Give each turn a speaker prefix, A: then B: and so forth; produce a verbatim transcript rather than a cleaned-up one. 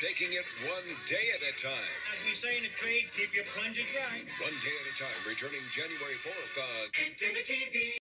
A: taking it one day at a time.
B: As we say in the trade, keep your plunger dry.
A: One day at a time, returning January fourth on Infinity T V.